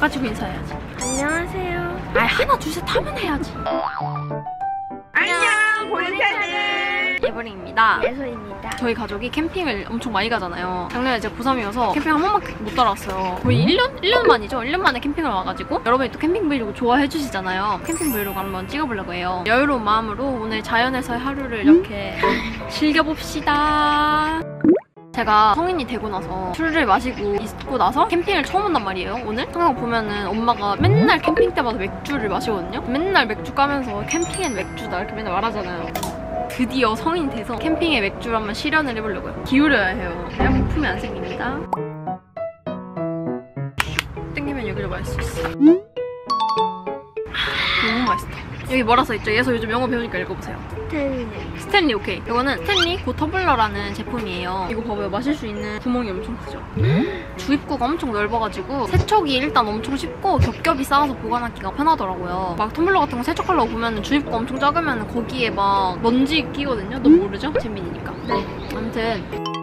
가지고 인사해야지. 안녕하세요. 아이 하나 둘 셋 하면 해야지. 안녕, 보리차들 예브링입니다. 예솔입니다. 저희 가족이 캠핑을 엄청 많이 가잖아요. 작년에 제가 고3이어서 캠핑 한 번밖에 못 따라왔어요. 거의 1년 만이죠. 1년 만에 캠핑을 와가지고 여러분이 또 캠핑 브이로그 좋아해 주시잖아요. 캠핑 브이로그 한번 찍어보려고 해요. 여유로운 마음으로 오늘 자연에서의 하루를 이렇게 즐겨봅시다. 제가 성인이 되고 나서 술을 마시고 있고 나서 캠핑을 처음 온단 말이에요. 오늘 항상 보면은 엄마가 맨날 캠핑 때마다 맥주를 마시거든요. 맨날 맥주 까면서 캠핑엔 맥주다 이렇게 맨날 말하잖아요. 드디어 성인 돼서 캠핑에 맥주를 한번 실현을 해보려고요. 기울여야 해요. 그래야 부품이 안 생깁니다. 땡기면 여기를 마실 수 있어. 너무 맛있다. 여기 뭐라 써있죠? 얘서 요즘 영어 배우니까 읽어보세요. 스탠리. 오케이. 이거는 스탠리 고 터블러라는 제품이에요. 이거 봐봐요. 마실 수 있는 구멍이 엄청 크죠? 주입구가 엄청 넓어가지고 세척이 일단 엄청 쉽고 겹겹이 쌓아서 보관하기가 편하더라고요. 막 텀블러 같은 거 세척하려고 보면 주입구가 엄청 작으면 거기에 막 먼지 끼거든요? 너 모르죠? 재민이니까. 네. 아무튼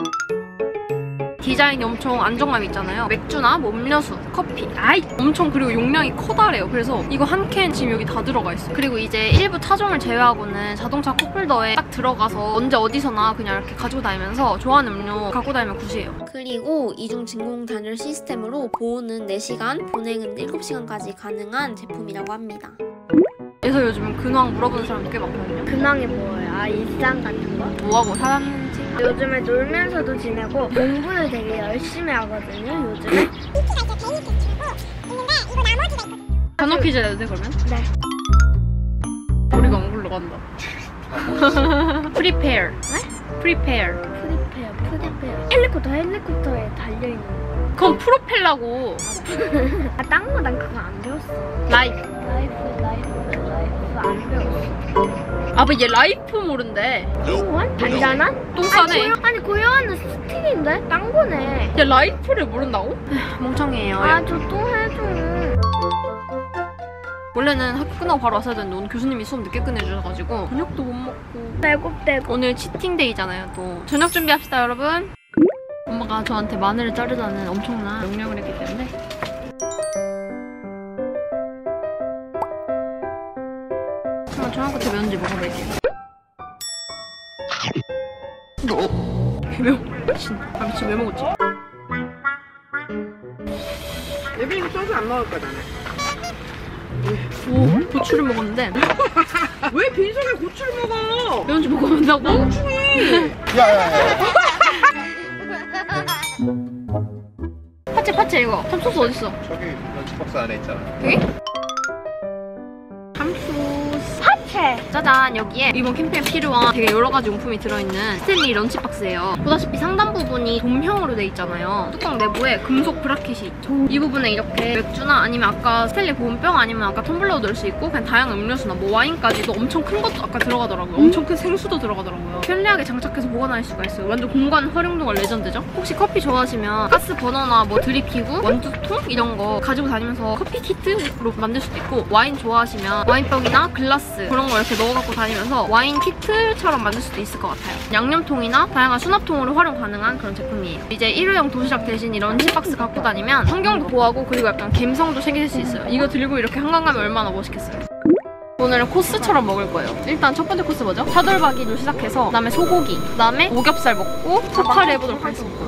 디자인이 엄청 안정감 있잖아요. 맥주나 뭐 음료수, 커피, 엄청 그리고 용량이 커다래요. 그래서 이거 한 캔 지금 여기 다 들어가 있어요. 그리고 이제 일부 차종을 제외하고는 자동차 컵홀더에 딱 들어가서 언제 어디서나 그냥 이렇게 가지고 다니면서 좋아하는 음료 갖고 다니면 굿이에요. 그리고 이중 진공 단열 시스템으로 보온은 4시간, 보냉은 7시간까지 가능한 제품이라고 합니다. 그래서 요즘 근황 물어보는 사람도 꽤 많거든요. 근황이 뭐예요? 일상 같은 거? 뭐하고 살았는지. 요즘에 놀면서도 지내고 공부를 되게 열심히 하거든요, 요즘에. 단어 퀴즈 해도 돼, 그러면? 네. 우리가 엉글로 간다. Prepare. 네? Prepare. 프리페어. 헬리콥터에 달려있는 거. 그건 프로펠라고. 아, 딴 거 난 그거 안 배웠어. 라이프. 라이프 안 배웠어. 아, 뭐 얘 라이프 모른대. 고요한? 단단한? 똥 싸네. 아니 고요한은 스틸인데? 딴 거네. 얘 라이프를 모른다고? 멍청이에요. 아, 저 또 해줘. 원래는 학교 끝나고 바로 왔어야 되는데 오늘 교수님이 수업 늦게 끝내주셔가지고 저녁도 못 먹고. 배고프대고. 오늘 치팅데이잖아요. 또 저녁 준비합시다, 여러분. 엄마가 저한테 마늘을 자르자는 엄청난 명령을 했기 때문에 한번 저녁 끝에 매운지 먹어볼게요. 개매워. 미친. 아, 미친. 왜 먹었지? 예빈이 소스 안 먹을 거잖아. 오, 고추를 먹었는데 왜 빈속에 고추를 먹어? 매운지 먹어본다고? 멍충이! 야야야. 파채 이거. 참소스 어딨어? 저기 런치박스 안에 있잖아. 여기? 참소스. 파채. 짜잔, 여기에 이번 캠핑에 필요한 되게 여러 가지 용품이 들어있는 스탠리 런치박스예요. 보다시피 상단 부분이 돔형으로 돼 있잖아요. 뚜껑 내부에 금속 브라켓이 있죠. 이 부분에 이렇게 맥주나 아니면 아까 스탠리 보온병 아니면 아까 텀블러도 넣을 수 있고 그냥 다양한 음료수나 뭐 와인까지도 엄청 큰 것도 아까 들어가더라고요. 엄청 큰 생수도 들어가더라고요. 편리하게 장착해서 보관할 수가 있어요. 완전 공간 활용도가 레전드죠? 혹시 커피 좋아하시면 가스 버너나 뭐 드립기구, 원두통 이런 거 가지고 다니면서 커피 키트로 만들 수도 있고 와인 좋아하시면 와인병이나 글라스 그런 거 이렇게 넣어갖고 다니면서 와인 키트처럼 만들 수도 있을 것 같아요. 양념통이나 다양한 수납통으로 활용 가능한 그런 제품이에요. 이제 일회용 도시락 대신 이런 런치박스 갖고 다니면 환경도 보호하고 그리고 약간 감성도 챙길 수 있어요. 이거 들고 이렇게 한강 가면 얼마나 멋있겠어요. 오늘은 코스처럼 먹을 거예요. 일단 첫 번째 코스 뭐죠? 차돌박이로 시작해서 그다음에 소고기, 그다음에 오겹살 먹고 사파를 해보도록 하겠습니다.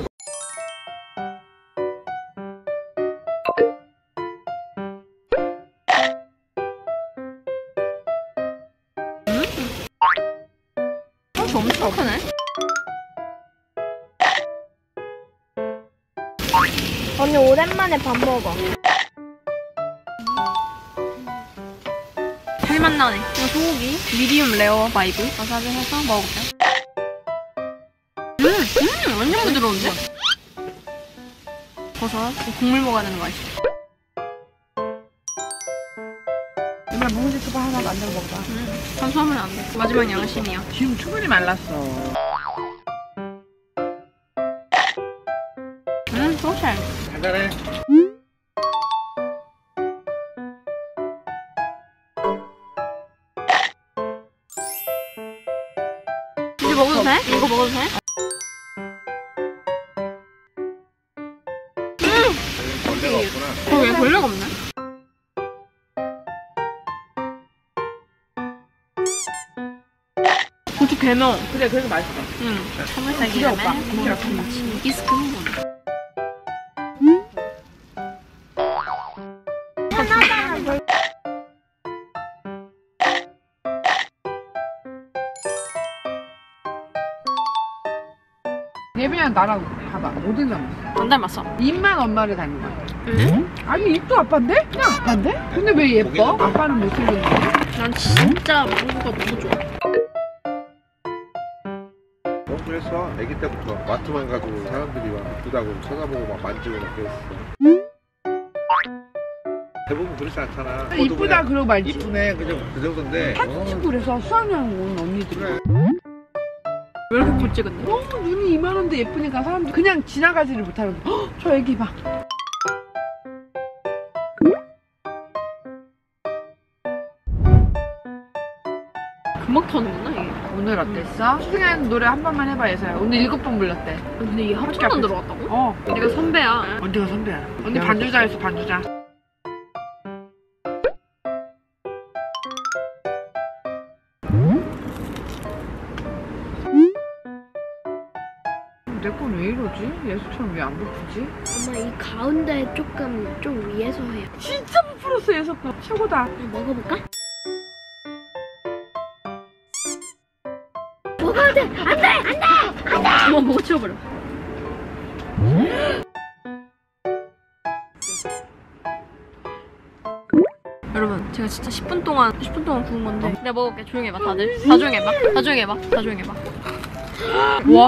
저 엄청 크네. 언니 오랜만에 밥 먹어. 살맛 나네. 이거 소고기 미디움 레어 바이브 와사비 해서 먹어볼게요. 완전 부드러운데? 버섯 국물 먹어야 되는 거 아시죠? 정말 묵은지 초밥 하나 만들어 먹어봐. 탄수화물 안 돼. 마지막 양심이야. 지금 충분히 말랐어. 소셜. 간단해. 이제 먹어도 돼? 이거 먹어도 돼? 벌레가 없구나. 왜 벌레가 없네? 고추 개명. 그래, 그래서 맛있어. 응. 청물살 그래, 오빠. 기름에 그래. 김치. 이스크 흥분. 예빈이랑 나랑 봐봐. 어디 닮았어? 안 닮았어. 입만 엄마를 닮은 거야. 응? 아니, 입도 아빠인데? 그냥 아빠인데? 근데 왜 예뻐? 거기는 아빠는 못생겼는데? 난 진짜 망고가 너무 좋아. 그래서 아기 때부터 마트만 가도 사람들이 막 이쁘다고 쳐다보고 막 만지고 막 그랬어. 대부분 그렇지 않잖아. 이쁘다 그러고 말지. 이쁘네 그냥 그 정도인데. 사진 찍고 그래서 수학여행 온 언니들이 그래. 왜 이렇게 못 찍었네? 너무 눈이 이만한데 예쁘니까 사람들이 그냥 지나가지를 못하는 거야. 헉, 저 애기 봐. 금방 터는구나 이게. 오늘 어땠어? 수승한 노래 한 번만 해봐 예서야. 오늘 7번 불렀대. 근데 이게 합쳐만 들어갔다고? 어. 내가 선배야. 언니가 선배야. 언니 반주자였어 반주자. 내 건 왜 이러지? 예수처럼 왜 안 부푸지? 엄마 이 가운데 조금 좀 위에서 해요. 진짜 부풀었어 예수 거. 최고다. 먹어볼까? 먹어야 돼! 안 돼! 안 돼! 어머 먹어 치워버려. 여러분 제가 진짜 10분 동안 구운 건데 내가 먹을게. 조용히 해봐 다들. 다 조용히 해봐. 다 조용히 해봐. 다 조용히 해봐. 와.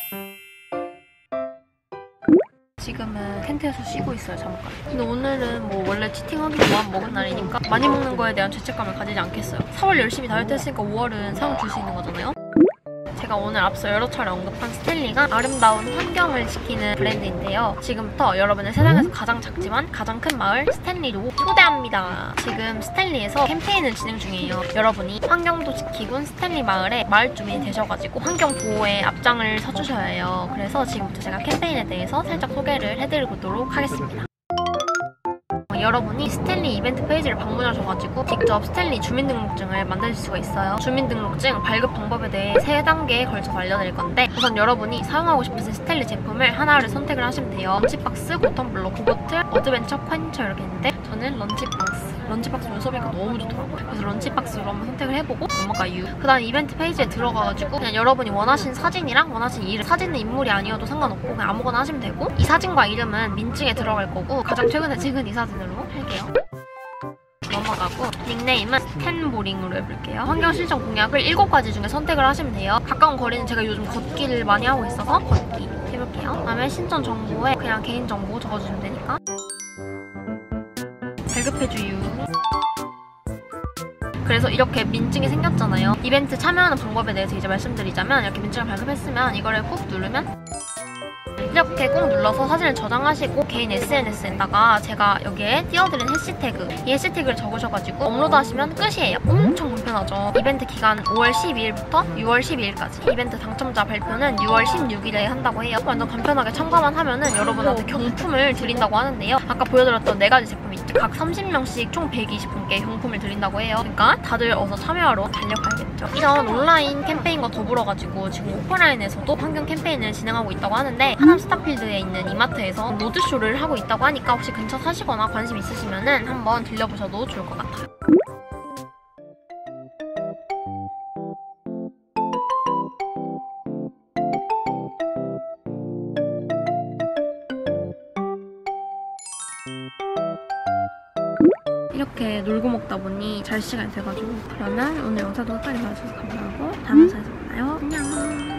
지금은 텐트에서 쉬고 있어요 잠깐. 근데 오늘은 뭐 원래 치팅하기로 마음 먹은 날이니까 많이 먹는 거에 대한 죄책감을 가지지 않겠어요. 4월 열심히 다이어트 했으니까 5월은 상을 줄 수 있는 거잖아요. 제가 오늘 앞서 여러 차례 언급한 스탠리가 아름다운 환경을 지키는 브랜드인데요. 지금부터 여러분의 세상에서 가장 작지만 가장 큰 마을 스탠리로 초대합니다. 지금 스탠리에서 캠페인을 진행 중이에요. 여러분이 환경도 지키군 스탠리 마을의 마을 주민이 되셔가지고 환경 보호에 앞장을 서주셔야 해요. 그래서 지금부터 제가 캠페인에 대해서 살짝 소개를 해드리도록 하겠습니다. 여러분이 스탠리 이벤트 페이지를 방문하셔가지고 직접 스탠리 주민등록증을 만드실 수가 있어요. 주민등록증 발급 방법에 대해 3단계에 걸쳐서 알려드릴 건데 우선 여러분이 사용하고 싶으신 스탠리 제품을 하나를 선택을 하시면 돼요. 런치박스, 고텀블럭, 구보틀, 어드벤처, 퀘인처 이렇게 있는데 저는 런치박스. 런치박스 요소비가 너무 좋더라고요. 그래서 런치박스로 한번 선택을 해보고 넘어가요. 그 다음 이벤트 페이지에 들어가가지고 그냥 여러분이 원하신 사진이랑 원하신 이름, 사진은 인물이 아니어도 상관없고 그냥 아무거나 하시면 되고 이 사진과 이름은 민증에 들어갈 거고 가장 최근에 찍은 이 사진으로 할게요. 넘어가고 닉네임은 스탠보링으로 해볼게요. 환경 실천 공약을 7가지 중에 선택을 하시면 돼요. 가까운 거리는 제가 요즘 걷기를 많이 하고 있어서 걷기 해볼게요. 그다음에 신청 정보에 그냥 개인 정보 적어주시면 되니까 발급해주유. 그래서 이렇게 민증이 생겼잖아요. 이벤트 참여하는 방법에 대해서 이제 말씀드리자면 이렇게 민증을 발급했으면 이거를 꾹 누르면 이렇게 꾹 눌러서 사진을 저장하시고 개인 SNS에다가 제가 여기에 띄워드린 해시태그 이 해시태그를 적으셔가지고 업로드하시면 끝이에요. 엄청 간편하죠. 이벤트 기간 5월 12일부터 6월 12일까지 이벤트 당첨자 발표는 6월 16일에 한다고 해요. 완전 간편하게 참가만 하면은 여러분한테 경품을 드린다고 하는데요. 아까 보여드렸던 4가지 제품 있죠. 각 30명씩 총 120분께 경품을 드린다고 해요. 그러니까 다들 어서 참여하러 달려가야겠죠. 이런 온라인 캠페인과 더불어가지고 지금 오프라인에서도 환경 캠페인을 진행하고 있다고 하는데 하남 스타필드에 있는 이마트에서 로드쇼를 하고 있다고 하니까 혹시 근처 사시거나 관심 있으시면은 한번 들려보셔도 좋을 것 같아요. 이렇게 놀고 먹다 보니 잘 시간이 돼가지고 그러면 오늘 영상도 끝까지 봐주셔서 감사하고 다음 영상에서 만나요. 안녕.